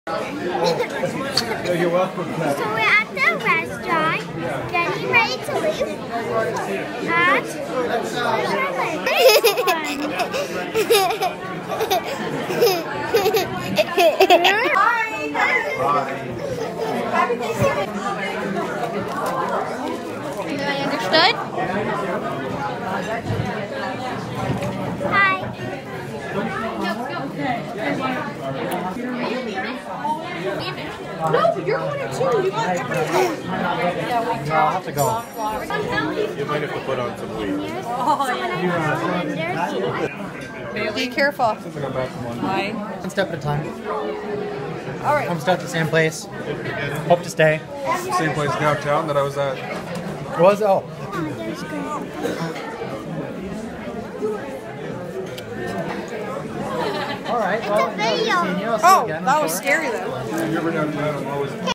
You're welcome. So we're at the restaurant, getting ready to leave. And Happy Thanksgiving. I understood? Hi. No, you're going to too. You want everyone. No, I'll have to go. You might have to put on some weight. Be careful. Hi. One step at a time. All right. I'm still at the same place. Hope to stay. Same place downtown that I was at. Was oh. All right. Well, It's a video. I'll see you again, That I'm was sure. scary though. Have you ever downtown? I'm always